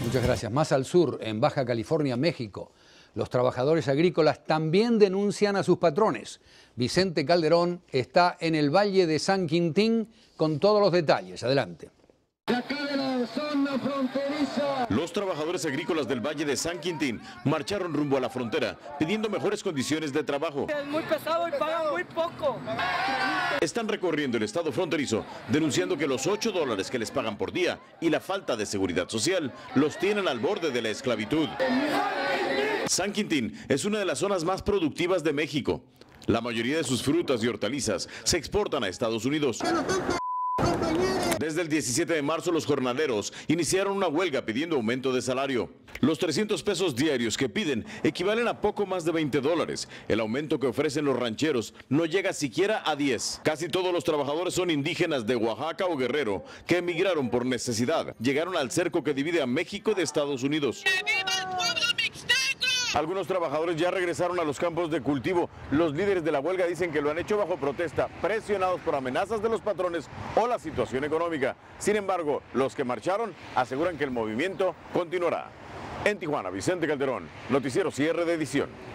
Muchas gracias. Más al sur, en Baja California, México, los trabajadores agrícolas también denuncian a sus patrones. Vicente Calderón está en el Valle de San Quintín con todos los detalles. Adelante. Los trabajadores agrícolas del Valle de San Quintín marcharon rumbo a la frontera pidiendo mejores condiciones de trabajo. Es muy pesado y pagan muy poco. Están recorriendo el estado fronterizo denunciando que los $8 que les pagan por día y la falta de seguridad social los tienen al borde de la esclavitud. San Quintín es una de las zonas más productivas de México. La mayoría de sus frutas y hortalizas se exportan a Estados Unidos. Desde el 17 de marzo los jornaleros iniciaron una huelga pidiendo aumento de salario. Los 300 pesos diarios que piden equivalen a poco más de $20. El aumento que ofrecen los rancheros no llega siquiera a 10. Casi todos los trabajadores son indígenas de Oaxaca o Guerrero que emigraron por necesidad. Llegaron al cerco que divide a México de Estados Unidos. ¡Que viva el pueblo mixteco! Algunos trabajadores ya regresaron a los campos de cultivo. Los líderes de la huelga dicen que lo han hecho bajo protesta, presionados por amenazas de los patrones o la situación económica. Sin embargo, los que marcharon aseguran que el movimiento continuará. En Tijuana, Vicente Calderón, Noticiero Cierre de Edición.